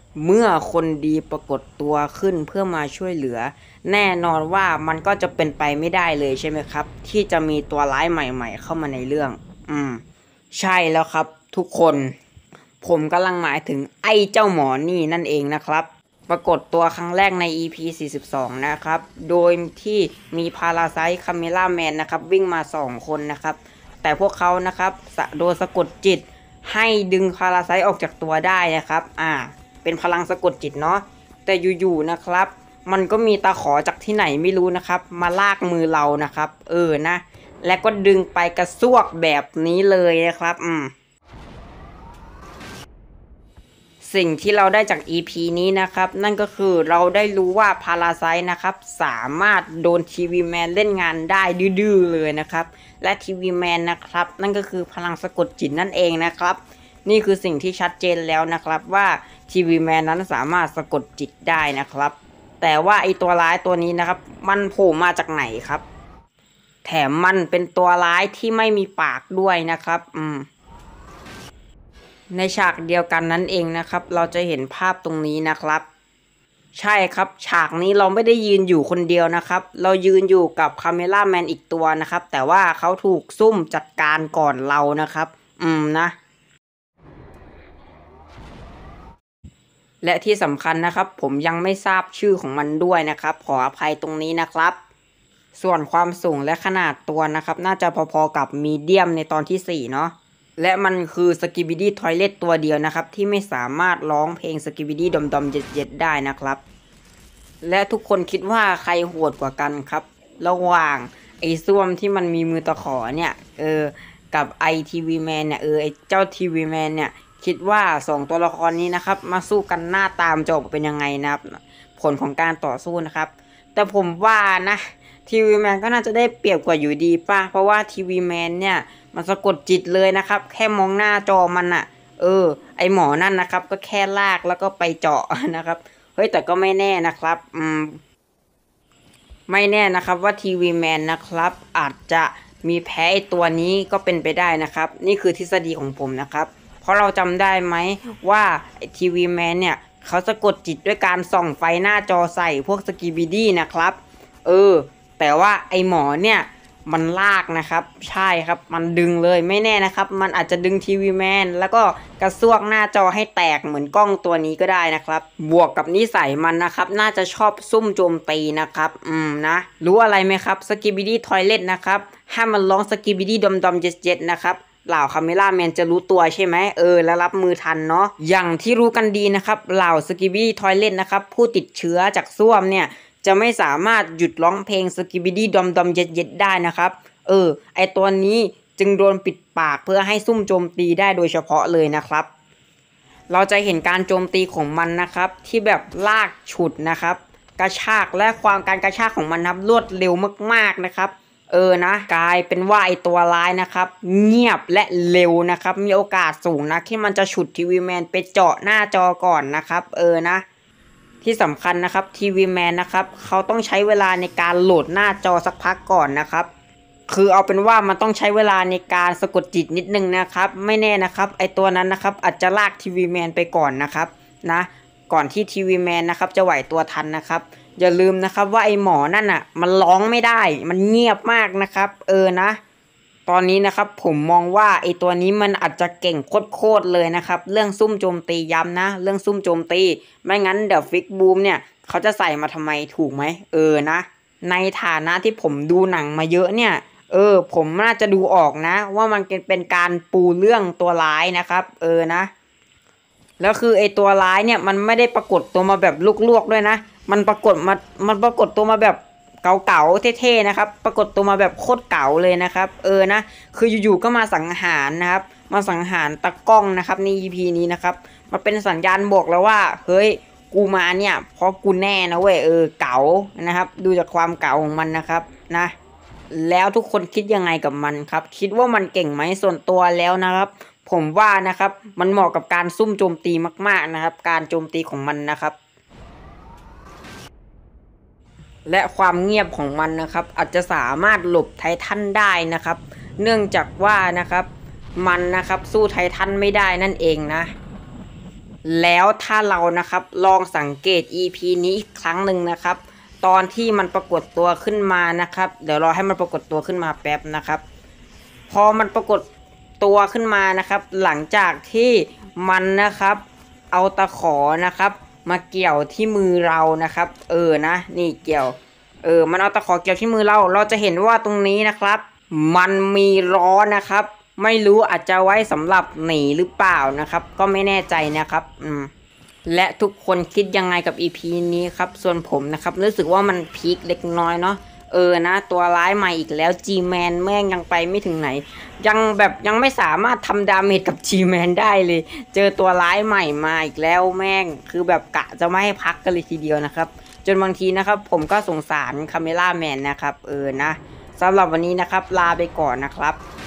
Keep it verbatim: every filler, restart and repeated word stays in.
เมื่อคนดีปรากฏตัวขึ้นเพื่อมาช่วยเหลือแน่นอนว่ามันก็จะเป็นไปไม่ได้เลยใช่ไหมครับที่จะมีตัวร้ายใหม่ๆเข้ามาในเรื่องอืมใช่แล้วครับทุกคนผมกำลังหมายถึงไอ้เจ้าหมอนี่นั่นเองนะครับปรากฏตัวครั้งแรกใน อี พี สี่สิบสองนะครับโดยที่มีพาราไซต์คาเมล่าแมนนะครับวิ่งมาสองคนนะครับแต่พวกเขานะครับโดนสะกดจิตให้ดึงพาราไซต์ออกจากตัวได้นะครับอ่าเป็นพลังสะกดจิตเนาะแต่อยู่ๆนะครับมันก็มีตาขอจากที่ไหนไม่รู้นะครับมาลากมือเรานะครับเออนะและก็ดึงไปกระซวกแบบนี้เลยนะครับอืมสิ่งที่เราได้จาก อี พี นี้นะครับนั่นก็คือเราได้รู้ว่าพาราไซต์นะครับสามารถโดนทีวีแมนเล่นงานได้ดื้อๆเลยนะครับและทีวีแมนนะครับนั่นก็คือพลังสะกดจิตนั่นเองนะครับนี่คือสิ่งที่ชัดเจนแล้วนะครับว่าทีวีแมนนั้นสามารถสะกดจิตได้นะครับแต่ว่าไอตัวร้ายตัวนี้นะครับมันโผล่มาจากไหนครับแถมมันเป็นตัวร้ายที่ไม่มีปากด้วยนะครับอืม ในฉากเดียวกันนั้นเองนะครับเราจะเห็นภาพตรงนี้นะครับใช่ครับฉากนี้เราไม่ได้ยืนอยู่คนเดียวนะครับเรายืนอยู่กับคาเมล่าแมนอีกตัวนะครับแต่ว่าเขาถูกซุ่มจัดการก่อนเรานะครับอืมนะและที่สำคัญนะครับผมยังไม่ทราบชื่อของมันด้วยนะครับขออภัยตรงนี้นะครับส่วนความสูงและขนาดตัวนะครับน่าจะพอๆกับมีเดียมในตอนที่สี่เนาะ และมันคือสกิบิดี้ทอยเลตตัวเดียวนะครับที่ไม่สามารถร้องเพลงสกิบิดี้ดอมดอมเจ็ดเจ็ดได้นะครับและทุกคนคิดว่าใครโหดกว่ากันครับระหว่างไอ้ส้วมที่มันมีมือตะขอเนี่ยเออกับไอทีวีแมนเนี่ยเออไอเจ้าทีวีแมนเนี่ยคิดว่าสองตัวละครนี้นะครับมาสู้กันหน้าตามจะออกเป็นยังไงนะครับผลของการต่อสู้นะครับแต่ผมว่านะทีวีแมนก็น่าจะได้เปรียบกว่าอยู่ดีป่ะเพราะว่าทีวีแมนเนี่ยมันสะกดจิตเลยนะครับแค่มองหน้าจอมันอะเออไอหมอนั่นนะครับก็แค่ลากแล้วก็ไปเจาะนะครับเฮ้ยแต่ก็ไม่แน่นะครับอืมไม่แน่นะครับว่าทีวีแมนนะครับอาจจะมีแพ้ไอตัวนี้ก็เป็นไปได้นะครับนี่คือทฤษฎีของผมนะครับเพราะเราจำได้ไหมว่าไอทีวีแมนเนี่ยเขาสะกดจิตด้วยการส่องไฟหน้าจอใส่พวกสกิบิดี้นะครับเออแต่ว่าไอหมอเนี่ยมันลากนะครับใช่ครับมันดึงเลยไม่แน่นะครับมันอาจจะดึงทีวีแมนแล้วก็กระซวกหน้าจอให้แตกเหมือนกล้องตัวนี้ก็ได้นะครับบวกกับนิสัยมันนะครับน่าจะชอบซุ่มโจมตีนะครับอืมนะรู้อะไรไหมครับสกิบิดี้ทอยเลตนะครับถ้ามันร้องสกิบิดี้ดอมดอมเจ็ดเจ็ดนะครับเหล่าคาเมล่าแมนจะรู้ตัวใช่ไหมเออแล้วรับมือทันเนาะอย่างที่รู้กันดีนะครับเหล่าสกิบิดี้ทอยเลตนะครับผู้ติดเชื้อจากส้วมเนี่ยจะไม่สามารถหยุดร้องเพลงสกิบิดี้ดอมดอมเย็ดเย็ดได้นะครับเออไอตัวนี้จึงโดนปิดปากเพื่อให้ซุ่มโจมตีได้โดยเฉพาะเลยนะครับเราจะเห็นการโจมตีของมันนะครับที่แบบลากฉุดนะครับกระชากและความการกระชากของมันนะครับรวดเร็วมากๆนะครับเออนะกลายเป็นว่าไอตัวร้ายนะครับเงียบและเร็วนะครับมีโอกาสสูงนะที่มันจะฉุดทีวีแมนไปเจาะหน้าจอก่อนนะครับเออนะที่สำคัญนะครับทีวีแมนนะครับเขาต้องใช้เวลาในการโหลดหน้าจอสักพักก่อนนะครับคือเอาเป็นว่ามันต้องใช้เวลาในการสะกดจิตนิดนึงนะครับไม่แน่นะครับไอตัวนั้นนะครับอาจจะลากทีวีแมนไปก่อนนะครับนะก่อนที่ทีวีแมนนะครับจะไหวตัวทันนะครับอย่าลืมนะครับว่าไอหมอนั่นอ่ะมันร้องไม่ได้มันเงียบมากนะครับเออนะตอนนี้นะครับผมมองว่าไอตัวนี้มันอาจจะเก่งโคตรๆเลยนะครับเรื่องซุ่มโจมตีย้ำนะเรื่องซุ่มโจมตีไม่งั้นเดี๋ยวฟิกบูมเนี่ยเขาจะใส่มาทำไมถูกไหมเออนะในฐานะที่ผมดูหนังมาเยอะเนี่ยเออผมน่าจะดูออกนะว่ามันเป็นการปูเรื่องตัวร้ายนะครับเออนะแล้วคือไอตัวร้ายเนี่ยมันไม่ได้ปรากฏตัวมาแบบลวกๆด้วยนะมันปรากฏมามันปรากฏตัวมาแบบเก่าๆเท่ๆนะครับปรากฏตัวมาแบบโคตรเก่าเลยนะครับเออนะคืออยู่ๆก็มาสังหารนะครับมาสังหารตะกล้องนะครับใน อี พี นี้นะครับมาเป็นสัญญาณบอกแล้วว่าเฮ้ยกูมาเนี่ยเพราะกูแน่นะเว้ยเออเก่านะครับดูจากความเก่าของมันนะครับนะแล้วทุกคนคิดยังไงกับมันครับคิดว่ามันเก่งไหมส่วนตัวแล้วนะครับผมว่านะครับมันเหมาะกับการซุ่มโจมตีมากๆนะครับการโจมตีของมันนะครับและความเงียบของมันนะครับอาจจะสามารถหลบไททันได้นะครับเนื่องจากว่านะครับมันนะครับสู้ไททันไม่ได้นั่นเองนะแล้วถ้าเรานะครับลองสังเกต อี พี นี้อีกครั้งหนึ่งนะครับตอนที่มันปรากฏตัวขึ้นมานะครับเดี๋ยวรอให้มันปรากฏตัวขึ้นมาแป๊บนะครับพอมันปรากฏตัวขึ้นมานะครับหลังจากที่มันนะครับเอาตะขอนะครับมาเกี่ยวที่มือเรานะครับเออนะนี่เกี่ยวเออมันเอาตะขอเกี่ยวที่มือเราเราจะเห็นว่าตรงนี้นะครับมันมีล้อนะครับไม่รู้อาจจะไว้สำหรับหนีหรือเปล่านะครับก็ไม่แน่ใจนะครับอืมและทุกคนคิดยังไงกับ อี พี นี้ครับส่วนผมนะครับรู้สึกว่ามันพีคเล็กน้อยเนาะเออนะตัวร้ายใหม่อีกแล้ว G-Man แม่งยังไปไม่ถึงไหนยังแบบยังไม่สามารถทำดาเมจกับ G-Man ได้เลยเจอตัวร้ายใหม่มาอีกแล้วแม่งคือแบบกะจะไม่ให้พักกันเลยทีเดียวนะครับจนบางทีนะครับผมก็สงสารคาเมล่าแมนนะครับเออนะสำหรับวันนี้นะครับลาไปก่อนนะครับ